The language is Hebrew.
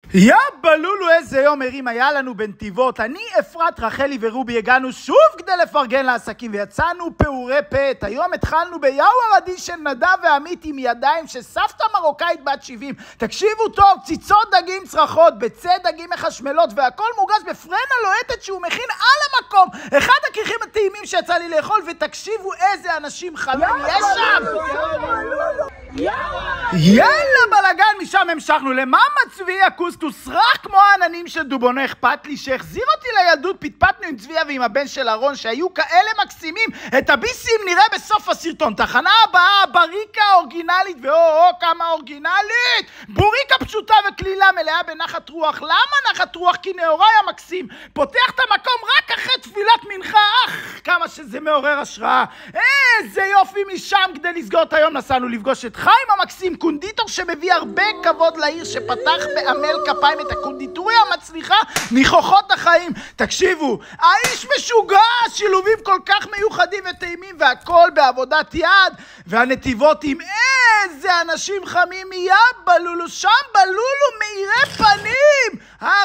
יא בלולו, איזה יום הרים היה לנו בנתיבות. אני, אפרת, רחלי ורובי הגענו שוב כדי לפרגן לעסקים ויצאנו פעורי פט. היום התחלנו ביאוור עדי של נדב ועמית עם ידיים של סבתא מרוקאית בת 70. תקשיבו טוב, ציצות דגים צרחות, ביצי דגים מחשמלות והכל מוגש בפרנה לוהטת שהוא מכין על המקום. אחד הכריכים הטעימים שיצא לי לאכול, ותקשיבו איזה אנשים חמים יש שם. יאללה בלגן, משם המשכנו למאמה צבי הקוסקוס, רך כמו העננים של דובונו. אכפת לי שהחזיר אותי לילדות. פטפטנו עם צביה ועם הבן של ארון שהיו כאלה מקסימים. את הביסים נראה בסוף הסרטון. תחנה הבאה, בריקה אורגינלית, כמה אורגינלית. בוריקה פשוטה וכלילה מלאה בנחת רוח. למה נחת רוח? כי נאורי המקסים פותח את המקום רק אחרי תפילת מנחה. כמה שזה מעורר השראה. איזה יופי. משם כדי לסגור את היום נסענו לפגוש את חיים המקסים, קונדיטור שמביא הרבה כבוד לעיר, שפתח בעמל כפיים את הקונדיטוריה המצליחה מכוחות החיים. תקשיבו, האיש משוגע, שילובים כל כך מיוחדים וטעימים והכל בעבודת יד. והנתיבות עם איזה אנשים חמים. יא בלולו, שם בלולו מאירי פנים.